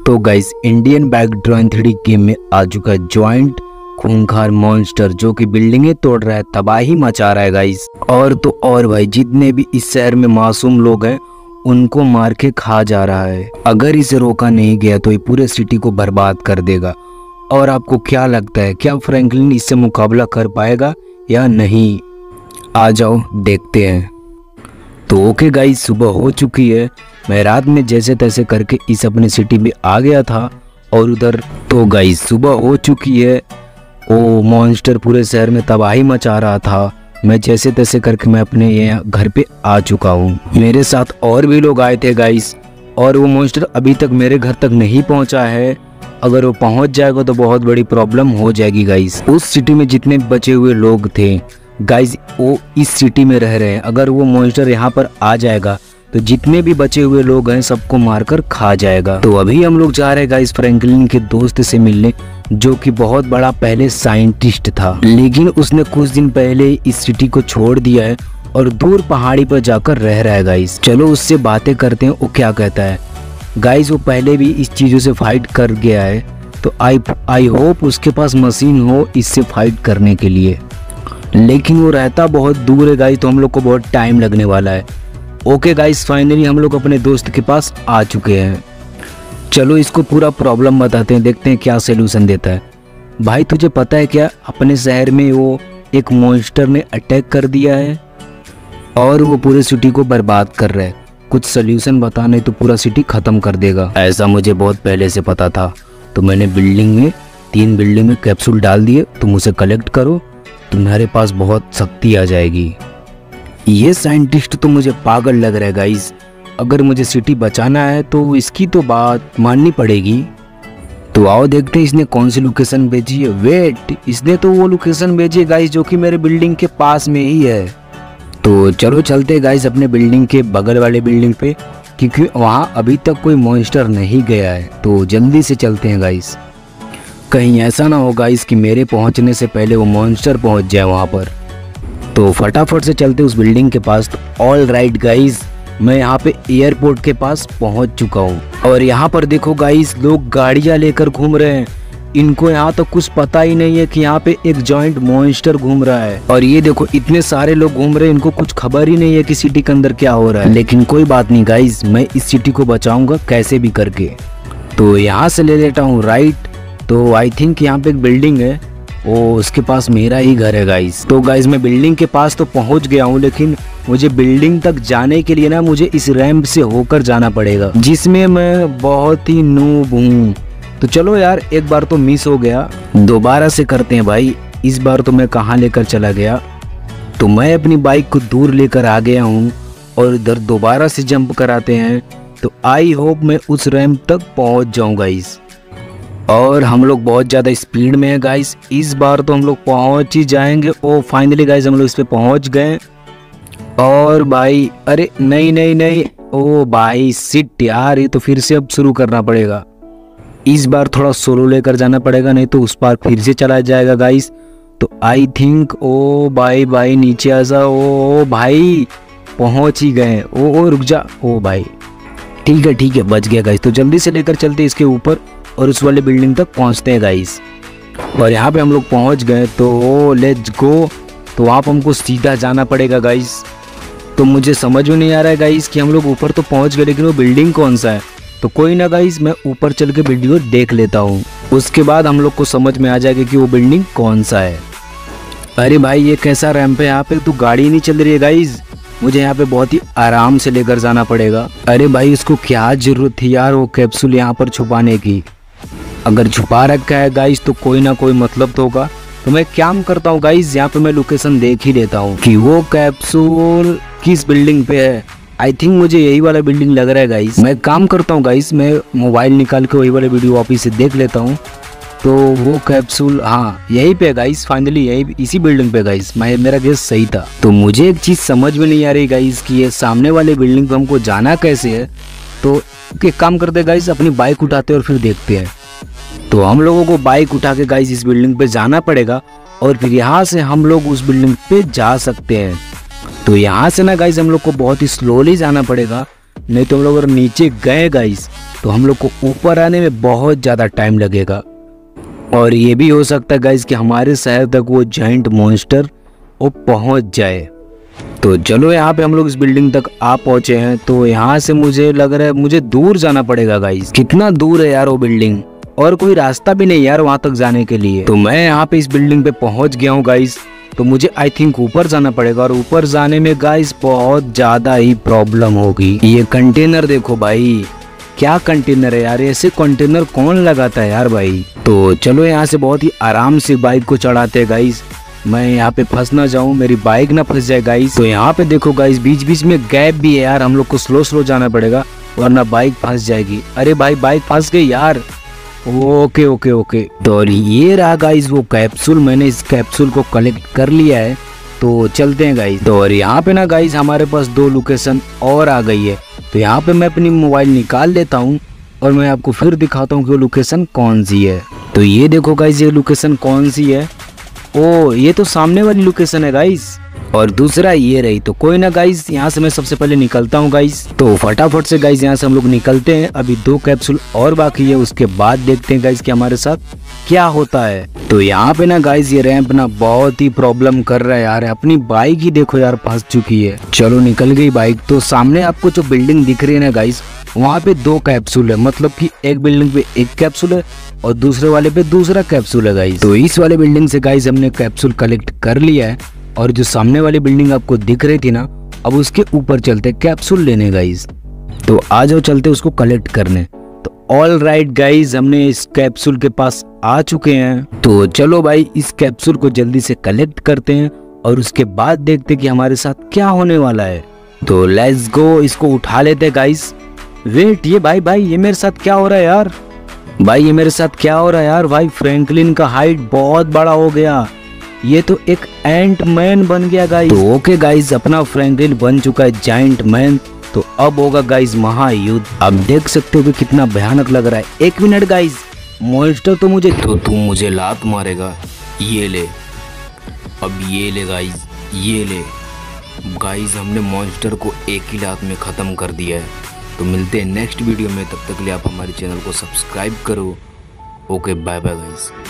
तो guys Indian बैकड्रॉ 3D game में आ चुका है जॉइंट खूंखार मॉन्स्टर जो कि बिल्डिंगें तोड़ रहा है, तबाही मचा रहा है गाइस। और तो और भाई जितने भी इस शहर में मासूम लोग हैं उनको मार के खा जा रहा है। अगर इसे रोका नहीं गया तो ये पूरे सिटी को बर्बाद कर देगा। और आपको क्या लगता है, क्या फ्रैंकलिन इससे मुकाबला कर पाएगा या नहीं? आ जाओ देखते हैं। तो ओके गाइस, सुबह हो चुकी है। मैं रात में जैसे तैसे करके इस अपने सिटी में आ गया था और उधर तो गाइस सुबह हो चुकी है। ओ मॉन्स्टर पूरे शहर में तबाही मचा रहा था। मैं जैसे तैसे करके मैं अपने ये घर पे आ चुका हूँ। मेरे साथ और भी लोग आए थे गाइस, और वो मॉन्स्टर अभी तक मेरे घर तक नहीं पहुँचा है। अगर वो पहुँच जाएगा तो बहुत बड़ी प्रॉब्लम हो जाएगी गाइस। उस सिटी में जितने बचे हुए लोग थे गाइस वो इस सिटी में रह रहे हैं। अगर वो मॉन्स्टर यहाँ पर आ जाएगा तो जितने भी बचे हुए लोग हैं सबको मारकर खा जाएगा। तो अभी हम लोग जा रहे हैं गाइस फ्रैंकलिन के दोस्त से मिलने, जो कि बहुत बड़ा पहले साइंटिस्ट था, लेकिन उसने कुछ दिन पहले इस सिटी को छोड़ दिया है और दूर पहाड़ी पर जाकर रह रहा है गाइस। चलो उससे बातें करते हैं, वो क्या कहता है। गाइस वो पहले भी इस चीजों से फाइट कर गया है, तो आई होप उसके पास मशीन हो इससे फाइट करने के लिए, लेकिन वो रहता बहुत दूर है गाइस, तो हम लोग को बहुत टाइम लगने वाला है। ओके गाइस, फाइनली हम लोग अपने दोस्त के पास आ चुके हैं। चलो इसको पूरा प्रॉब्लम बताते हैं, देखते हैं क्या सलूशन देता है। भाई तुझे पता है क्या, अपने शहर में वो एक मॉन्स्टर ने अटैक कर दिया है और वो पूरे सिटी को बर्बाद कर रहा है। कुछ सलूशन बता, नहीं तो पूरा सिटी खत्म कर देगा। ऐसा मुझे बहुत पहले से पता था, तो मैंने 3 बिल्डिंग में कैप्सूल डाल दिए। तुम उसे कलेक्ट करो, तुम्हारे पास बहुत शक्ति आ जाएगी। ये साइंटिस्ट तो मुझे पागल लग रहा है गाइस। अगर मुझे सिटी बचाना है तो इसकी तो बात माननी पड़ेगी। तो आओ देखते हैं इसने कौन सी लोकेशन भेजी है। वेट, इसने तो वो लोकेशन भेजी है गाइस जो कि मेरे बिल्डिंग के पास में ही है। तो चलो चलते हैं गाइस अपने बिल्डिंग के बगल वाले बिल्डिंग पे, क्योंकि वहाँ अभी तक कोई मॉन्स्टर नहीं गया है। तो जल्दी से चलते हैं गाइस, कहीं ऐसा ना हो गाइस कि मेरे पहुँचने से पहले वो मॉन्स्टर पहुँच जाए वहाँ पर। तो फटाफट से चलते उस बिल्डिंग के पास। तो ऑल राइट गाइस, मैं यहाँ पे एयरपोर्ट के पास पहुँच चुका हूँ और यहाँ पर देखो गाइस लोग गाड़ियाँ लेकर घूम रहे हैं। इनको यहाँ तो कुछ पता ही नहीं है कि यहाँ पे एक जॉइंट मॉन्स्टर घूम रहा है। और ये देखो इतने सारे लोग घूम रहे हैं, इनको कुछ खबर ही नहीं है कि सिटी के अंदर क्या हो रहा है। लेकिन कोई बात नहीं गाइस, मैं इस सिटी को बचाऊंगा कैसे भी करके। तो यहाँ से ले लेता हूँ राइट। तो आई थिंक यहाँ पे एक बिल्डिंग है, वो उसके पास मेरा ही घर है गाइस। तो गाइस मैं बिल्डिंग के पास तो पहुंच गया हूँ, लेकिन मुझे बिल्डिंग तक जाने के लिए ना मुझे इस रैंप से होकर जाना पड़ेगा, जिसमें मैं बहुत ही नूब हूँ। तो चलो यार, एक बार तो मिस हो गया, दोबारा से करते हैं भाई। इस बार तो मैं कहाँ लेकर चला गया। तो मैं अपनी बाइक को दूर लेकर आ गया हूँ और इधर दोबारा से जंप कराते हैं। तो आई होप मैं उस रैंप तक पहुँच जाऊँ गाइस। और हम लोग बहुत ज़्यादा स्पीड में है गाइस, इस बार तो हम लोग पहुंच ही जाएंगे। ओ फाइनली गाइस हम लोग इस पे पहुंच गए। और भाई अरे नहीं, ओ भाई सिट यार, ये तो फिर से अब शुरू करना पड़ेगा। इस बार थोड़ा सोलो लेकर जाना पड़ेगा, नहीं तो उस बार फिर से चला जाएगा गाइस। तो आई थिंक ओ भाई नीचे आ जा। ओ भाई पहुँच ही गए। ओ रुक जा। ओ भाई ठीक है बच गया गाइस। तो जल्दी से लेकर चलते इसके ऊपर और उस वाले बिल्डिंग तक पहुंचते हैं गाइस। और यहाँ पे हम लोग पहुंच गए, तो लेट्स गो। तो वहाँ पर हमको सीधा जाना पड़ेगा गाइस। तो मुझे समझ में नहीं आ रहा है गाइस कि हम लोग ऊपर तो पहुंच गए, लेकिन वो बिल्डिंग कौन सा है। तो कोई ना गाइस, मैं ऊपर चल के वीडियो देख लेता हूँ, उसके बाद हम लोग को समझ में आ जाएगा कि वो बिल्डिंग कौन सा है। अरे भाई ये कैसा रैंप है, यहाँ पे तो गाड़ी नहीं चल रही है गाइस। मुझे यहाँ पे बहुत ही आराम से लेकर जाना पड़ेगा। अरे भाई उसको क्या जरूरत थी यार वो कैप्सूल यहाँ पर छुपाने की। अगर छुपा रखा है गाइस तो कोई ना कोई मतलब तो होगा। तो मैं क्या करता हूँ गाइस, यहाँ पे मैं लोकेशन देख ही लेता हूँ कि वो कैप्सूल किस बिल्डिंग पे है। आई थिंक मुझे यही वाला बिल्डिंग लग रहा है गाइस। मैं काम करता हूँ गाइस, मैं मोबाइल निकाल के वही वाले वीडियो वापिस से देख लेता हूँ। तो वो कैप्सूल हाँ यहीं पे है फाइनली यही इसी बिल्डिंग पे गाइस। मेरा गेस सही था। तो मुझे एक चीज़ समझ में नहीं आ रही गाइस कि ये सामने वाले बिल्डिंग पे हमको जाना कैसे है। तो एक काम करते गाइस, अपनी बाइक उठाते और फिर देखते हैं। तो हम लोगों को बाइक उठा के गाइस इस बिल्डिंग पे जाना पड़ेगा और फिर यहाँ से हम लोग उस बिल्डिंग पे जा सकते हैं। तो यहाँ से ना गाइस हम लोग को बहुत ही स्लोली जाना पड़ेगा, नहीं तो हम लोग अगर नीचे गए गाइस तो हम लोग को ऊपर आने में बहुत ज़्यादा टाइम लगेगा। और ये भी हो सकता है गाइस कि हमारे शहर तक वो जायंट मॉन्स्टर वो पहुंच जाए। तो चलो यहाँ पे हम लोग इस बिल्डिंग तक आ पहुंचे हैं। तो यहाँ से मुझे लग रहा है मुझे दूर जाना पड़ेगा गाइस। कितना दूर है यार वो बिल्डिंग, और कोई रास्ता भी नहीं यार वहाँ तक जाने के लिए। तो मैं यहाँ पे इस बिल्डिंग पे पहुंच गया हूँ गाइस। तो मुझे आई थिंक ऊपर जाना पड़ेगा, और ऊपर जाने में गाइस बहुत ज्यादा ही प्रॉब्लम होगी। ये कंटेनर देखो भाई, क्या कंटेनर है यार, ऐसे कंटेनर कौन लगाता है यार भाई। तो चलो यहाँ से बहुत ही आराम से बाइक को चढ़ाते हैं गाइस। मैं यहाँ पे फंस ना जाऊँ, मेरी बाइक ना फंस जाए गाइस। तो यहाँ पे देखो गाइस बीच बीच में गैप भी है यार, हम लोग को स्लो जाना पड़ेगा वरना बाइक फंस जाएगी। अरे भाई बाइक फंस गई यार। Okay okay okay. तो ये रहा गाइस वो कैप्सूल, मैंने इस कैप्सूल को कलेक्ट कर लिया है। तो चलते हैं गाइस। तो और यहाँ पे ना गाइस हमारे पास 2 लोकेशन और आ गई है। तो यहाँ पे मैं अपनी मोबाइल निकाल लेता हूँ और मैं आपको फिर दिखाता हूँ कि वो लोकेशन कौन सी है। तो ये देखो गाइस ये लोकेशन कौन सी है। ओ ये तो सामने वाली लोकेशन है गाइस, और दूसरा ये रही। तो कोई ना गाइस, यहाँ से मैं सबसे पहले निकलता हूँ गाइस। तो फटाफट से गाइस यहाँ से हम लोग निकलते हैं। अभी 2 कैप्सूल और बाकी है, उसके बाद देखते हैं गाइस कि हमारे साथ क्या होता है। तो यहाँ पे ना गाइस ये रैंप ना बहुत ही प्रॉब्लम कर रहा है यार। अपनी बाइक ही देखो यार फंस चुकी है। चलो निकल गई बाइक। तो सामने आपको जो बिल्डिंग दिख रही है ना गाइस, वहाँ पे 2 कैप्सूल है, मतलब कि एक बिल्डिंग पे 1 कैप्सूल है और दूसरे वाले पे दूसरा कैप्सूल है गाइस। तो इस वाले बिल्डिंग से गाइस हमने कैप्सूल कलेक्ट कर लिया है, और जो सामने वाली बिल्डिंग आपको दिख रही थी ना, अब उसके ऊपर चलते कैप्सूल लेने गाइस। तो आ जाओ चलते उसको कलेक्ट करने। तो ऑल राइट गाइस, हमने इस कैप्सूल के पास आ चुके हैं। तो चलो भाई इस कैप्सूल को जल्दी से कलेक्ट करते हैं और उसके बाद देखते हैं कि हमारे साथ क्या होने वाला है। तो लेट्स गो, इसको उठा लेते गाइस। वेट, ये भाई ये मेरे साथ क्या हो रहा है यार। भाई ये मेरे साथ क्या हो रहा है यार। भाई फ्रैंकलिन का हाइट बहुत बड़ा हो गया, ये तो एक एंट मैन बन गया गाइस। तो ओके गाइस, अपना फ्रैंकलिन बन चुका है जायंट मैन। तो अब होगा गाइस महायुद्ध। अब देख सकते हो कि कितना भयानक लग रहा है। 1 मिनट गाइस, मॉन्स्टर तो मुझे, तो तू मुझे लात मारेगा, ये ले, अब ये ले गाइस, ये ले गाइस। हमने मॉन्स्टर को एक ही लात में खत्म कर दिया है। तो मिलते हैं नेक्स्ट वीडियो में, तब तक के लिए आप हमारे चैनल को सब्सक्राइब करो। Okay bye bye guys.